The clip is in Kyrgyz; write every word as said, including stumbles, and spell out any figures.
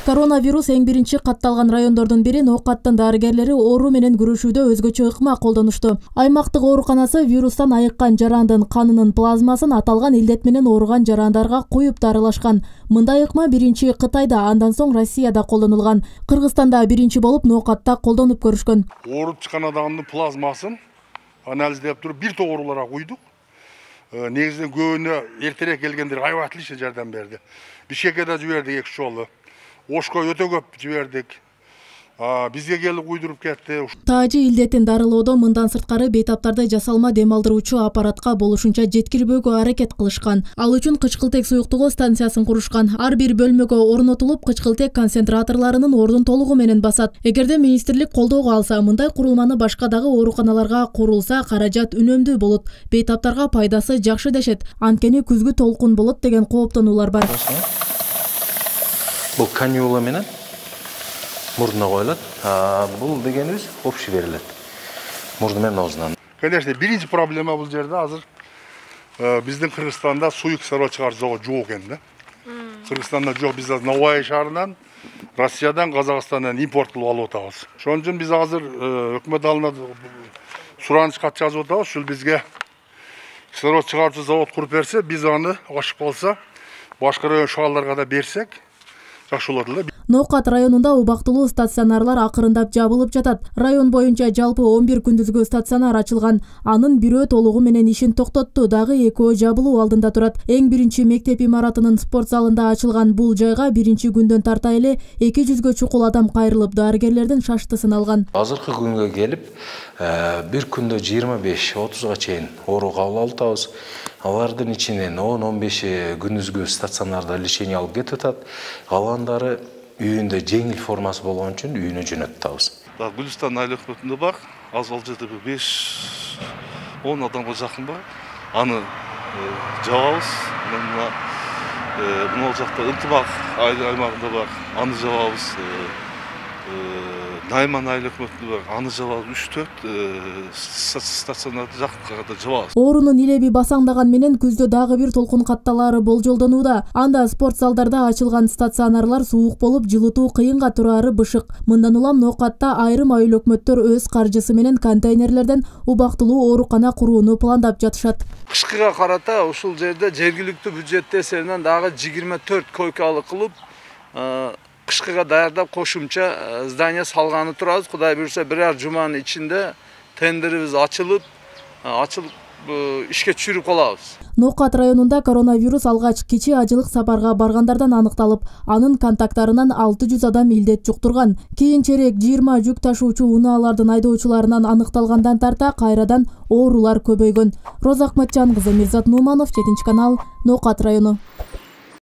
Коронавирус эң биринчи катталган райондордун бири Ноокаттын дарыгерлери оору менен күрөшүүдө өзгөчө ыкма колдонушту. Аймактык ооруканасы вирустан айыккан жарандын канынын плазмасын аталган илдет менен ооруган жарандарга куюп дарылашкан. Мындай ыкма биринчи Кытайда, андан соң Россияда колдонулган. Кыргызстанда биринчи болуп Ноокатта колдонуп көрүшкөн. Ооруп чыккан адамдын плазмасын анализдеп туруп бир топ ооруларга куйдук. Негизинен көбүнө эртерээк келгендер аябай отлично жардам берди. Бишкекке да жибердик эки жолу. Ошко өтө көп жибердик. Бизге келип уйдуруп кетти. Таажы илдетин дарылоодо мындан сырткары бейтаптарды жасалма дем алдыруучу аппаратка болушунча жеткирбөөгө аракет кылышкан. Ал үчүн кычкылтек суюктугу станциясын курушкан. Ар бир бөлмөгө орнотулуп, кычкылтек концентраторлорунун ордун толугу менен басат. Эгерде министрлик колдоого алса, мындай курулманы башка дагы ооруканаларга курулса, каражат үнөмдүү болот. Бейтаптарга пайдасы жакшы дешет. Анткени күзгү толкун болот деген кооптонуулар бар. Бул канюла менен мурдуна коюлат. Бул дегенибиз общий берилет. Мурду менен оозунан. Конечно, биринчи проблема бул жерде азыр биздин Кыргызстанда суу кислород чыгаруу заводу жок экен да. Кыргызстанда жок, биз азыр Новая шаарынан, Россиядан, Казакстандан импорт кылып алып атабыз. Ошон үчүн биз азыр өкмөт алдына сураныч кат жазып атабыз. Ушул бизге кислород чыгаруучу завод куруп берсе, биз аны ашып калса, башка район шаарларга да берсек, жакшы болот эле. Ноокат районунда убактылуу стационарлар акырындап жабылып жатат. Район боюнча жалпы он бир күндүзгү стационар ачылган. Анын бирөө толугу менен ишин токтотту, дагы экөө жабылуу алдында турат. Эң биринчи мектеп имаратынын спорт залында ачылган бул жайга биринчи күндөн тарта эле эки жүзгө чукул адам кайрылып, дарыгерлердин шаштысын алган. Азыркы күнгө келип, бир күндө жыйырма беш отузга чейин оору кабыл алып атабыз. Алардын ичинен он он беши күндүзгү стационарда лечение алып кетип атат. Калгандары үйүндө жеңил формасы болгон үчүн үйүнө жөнөтүп атабыз. Гүлстан айлык өтүндө бар, аз ал жерде беш он адамга жакын бар. Аны жабабыз. Мына мына жакта ынтымак аймагында бар. Аны жабабыз. Найман айлык өтүндө бар. Аны жабабыз. үч төрт стационарды жакында жабабыз. Оорунун илеби басаңдаган менен күздө дагы бир толкун катталары болжолдонууда. Анда спорт залдарда ачылган стационарлар суук болуп, жылытуу кыйынга турары бышык. Мындан улам Ноокатта айрым айыл өкмөттөр өз каржысы менен контейнерлерден убактылуу оорукана курууну пландап жатышат. Кышкыга карата ушул жерде жергиликтүү бюджет эсебинен дагы жыйырма төрт койкалык кылып, кышкыга даярдап кошумча здание салганы турабыз. Кудай буйрса бир ар жуманын ичинде тендерибиз ачылып, ачылып ишке түшүрүп калабыз. Ноокат районунда коронавирус алгач кичи ажылык сапарга баргандардан аныкталып, анын контакттарынан алты жүз адам илдет жуктурган. Кийинчерээк жыйырма жүк ташуучу унаалардын айдоочуларынан аныкталгандан тарта кайрадан оорулар көбөйгөн. Роза Акматжан кызы, Мирзат Нуманов, жетинчи канал, Ноокат району.